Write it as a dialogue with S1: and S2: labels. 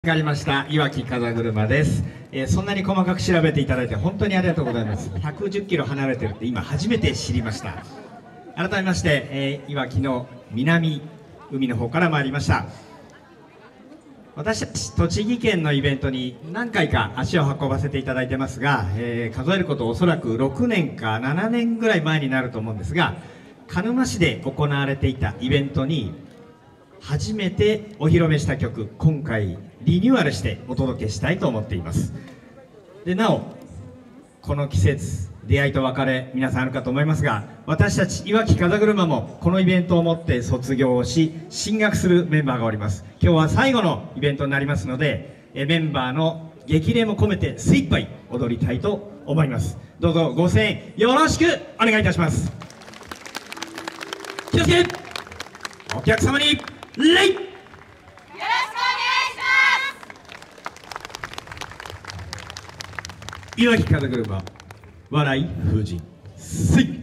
S1: わかりました。いわき風車です。そんなに細かく調べていただいて本当にありがとうございます。110キロ離れてるって今初めて知りました。改めまして、いわきの南海の方から参りました。私たち栃木県のイベントに何回か足を運ばせていただいてますが、数えることおそらく6年か7年ぐらい前になると思うんですが、鹿沼市で行われていたイベントに初めてお披露目した曲、今回リニューアルしてお届けしたいと思っています。でなおこの季節、出会いと別れ皆さんあるかと思いますが、私たちいわき風車もこのイベントをもって卒業をし進学するメンバーがおります。今日は最後のイベントになりますので、メンバーの激励も込めて精一杯踊りたいと思います。どうぞご声援よろしくお願いいたします。気をつけ、お客様に礼。よろしくお願いします。いわき風車笑い風神、せい。